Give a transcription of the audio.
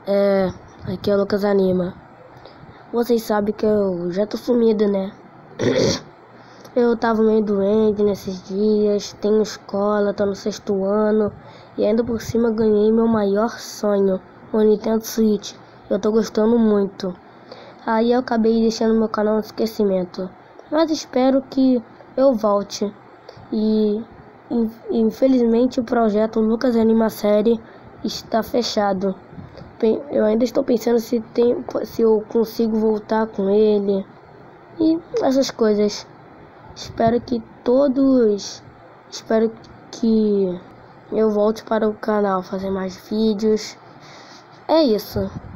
Aqui é o Lucas Anima. Vocês sabem que eu já tô sumido, né? Eu tava meio doente nesses dias, tenho escola, tô no 6º ano e ainda por cima ganhei meu maior sonho, o Nintendo Switch. Eu tô gostando muito. Aí eu acabei deixando meu canal no esquecimento, mas espero que eu volte. E infelizmente o projeto Lucas Anima Série está fechado. Eu ainda estou pensando se eu consigo voltar com ele e essas coisas. Espero que eu volte para o canal fazer mais vídeos. É isso.